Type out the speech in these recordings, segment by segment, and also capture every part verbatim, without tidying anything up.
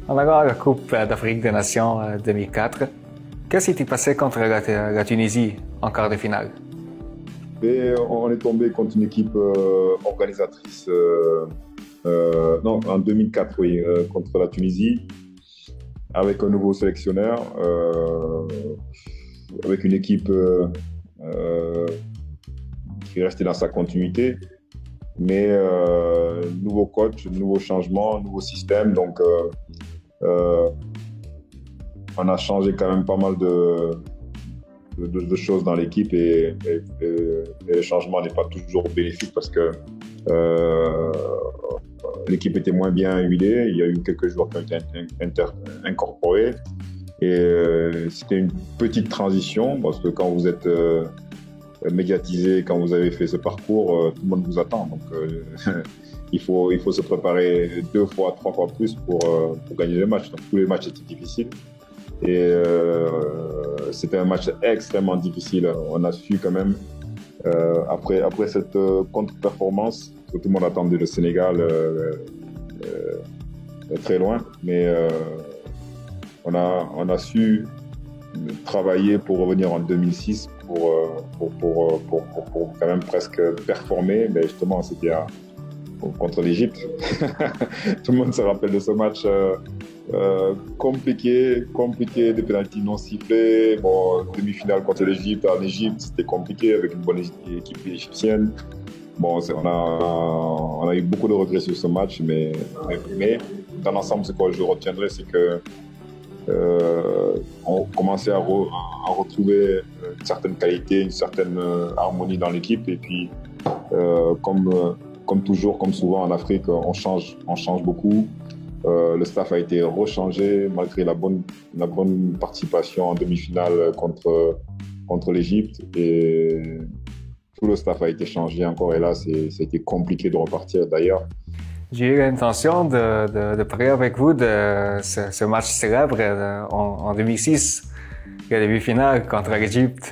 On a gagné la Coupe d'Afrique des Nations en deux mille quatre. Qu'est-ce qui s'est passé contre la, la Tunisie en quart de finale? Et on est tombé contre une équipe euh, organisatrice, euh, euh, non, en deux mille quatre, oui, euh, contre la Tunisie, avec un nouveau sélectionneur, euh, avec une équipe euh, euh, qui est restée dans sa continuité, mais euh, nouveau coach, nouveau changement, nouveau système, donc euh, euh, on a changé quand même pas mal de De, de choses dans l'équipe et, et, et, et le changement n'est pas toujours bénéfique parce que euh, l'équipe était moins bien huilée. Il y a eu quelques joueurs qui ont été inter, incorporés et euh, c'était une petite transition parce que quand vous êtes euh, médiatisé, quand vous avez fait ce parcours, euh, tout le monde vous attend. Donc euh, il faut, il faut se préparer deux fois, trois fois plus pour, euh, pour gagner les matchs. Donc tous les matchs étaient difficiles. Et euh, c'était un match extrêmement difficile. On a su quand même, euh, après, après cette euh, contre-performance, que tout le monde attendait le Sénégal euh, euh, très loin, mais euh, on, a, on a su travailler pour revenir en deux mille six pour, pour, pour, pour, pour, pour quand même presque performer. Mais justement, c'était à, contre l'Égypte. Tout le monde se rappelle de ce match. Euh, Euh, compliqué, compliqué, des pénaltys non sifflés. Bon, demi-finale contre l'Égypte, en Égypte, c'était compliqué avec une bonne équipe égyptienne. Bon, on a, on a eu beaucoup de regrets sur ce match, mais, mais, mais dans l'ensemble, ce que je retiendrai, c'est que euh, on commençait à, re, à retrouver une certaine qualité, une certaine harmonie dans l'équipe. Et puis, euh, comme, comme toujours, comme souvent en Afrique, on change, on change beaucoup. Euh, le staff a été rechangé malgré la bonne, la bonne participation en demi-finale contre, contre l'Égypte. Et tout le staff a été changé encore. Et là, ça a été compliqué de repartir d'ailleurs. J'ai eu l'intention de, de, de parler avec vous de ce, ce match célèbre en, en deux mille six, la demi-finale contre l'Égypte.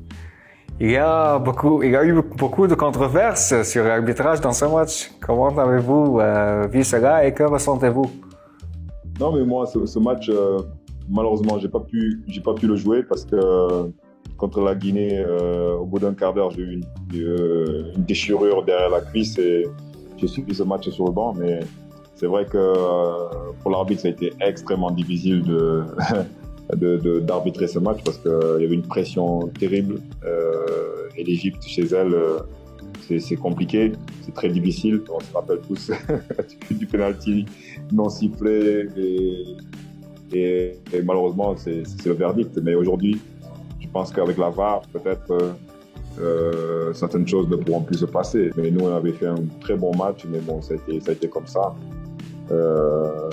Il y a beaucoup, il y a eu beaucoup de controverses sur l'arbitrage dans ce match. Comment avez-vous euh, vu cela et que ressentez-vous? Non, mais moi, ce, ce match, euh, malheureusement, j'ai pas pu, j'ai pas pu le jouer parce que euh, contre la Guinée, euh, au bout d'un quart d'heure, j'ai eu une, une, une déchirure derrière la cuisse et j'ai suivi ce match sur le banc. Mais c'est vrai que euh, pour l'arbitre, ça a été extrêmement difficile de De, de, d'arbitrer ce match parce qu'il euh, y avait une pression terrible euh, et l'Égypte chez elle euh, c'est, c'est compliqué, c'est très difficile. On se rappelle tous du penalty non sifflé et, et, et malheureusement c'est, c'est le verdict. Mais aujourd'hui, je pense qu'avec la V A R, peut-être euh, euh, certaines choses ne pourront plus se passer. Mais nous, on avait fait un très bon match, mais bon, ça a été, ça a été comme ça. Euh,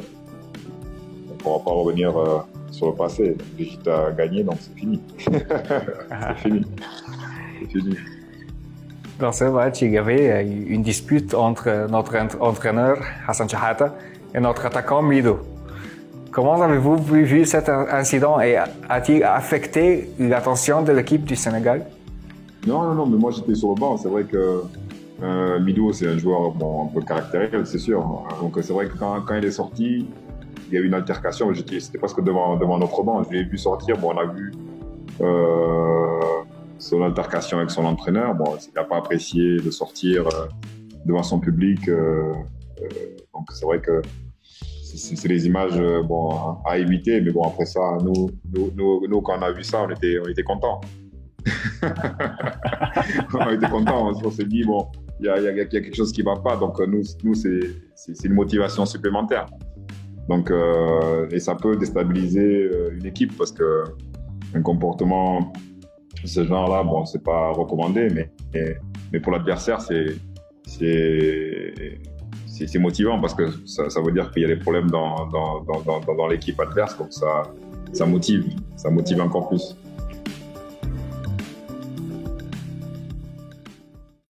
on ne pourra pas revenir euh, sur le passé. L'Égypte a gagné, donc c'est fini. c'est fini. C'est fini. Dans ce match, il y avait une dispute entre notre entraîneur Hassan Shahata et notre attaquant Mido. Comment avez-vous vu cet incident et a-t-il affecté l'attention de l'équipe du Sénégal? Non, non, non, mais moi j'étais sur le banc. C'est vrai que euh, Mido, c'est un joueur bon, un peu caractériel, c'est sûr. Donc c'est vrai que quand, quand il est sorti, il y a eu une altercation. J'étais, c'était presque devant, devant notre banc. Je l'ai vu sortir. Bon, on a vu euh, son altercation avec son entraîneur. Bon, il n'a pas apprécié de sortir euh, devant son public. Euh, euh, donc c'est vrai que c'est, c'est des images euh, bon, à éviter. Mais bon, après ça, nous, nous, nous, nous quand on a vu ça, on était, on était contents. on était contents. On s'est dit, bon, il y a, y, a, y a quelque chose qui ne va pas. Donc nous, nous c'est, c'est, c'est une motivation supplémentaire. Donc, euh, et ça peut déstabiliser euh, une équipe parce que un comportement de ce genre-là, bon, c'est pas recommandé, mais, mais, mais pour l'adversaire, c'est, c'est, c'est, c'est motivant parce que ça, ça veut dire qu'il y a des problèmes dans, dans, dans, dans, dans l'équipe adverse, donc ça, ça motive, ça motive encore plus.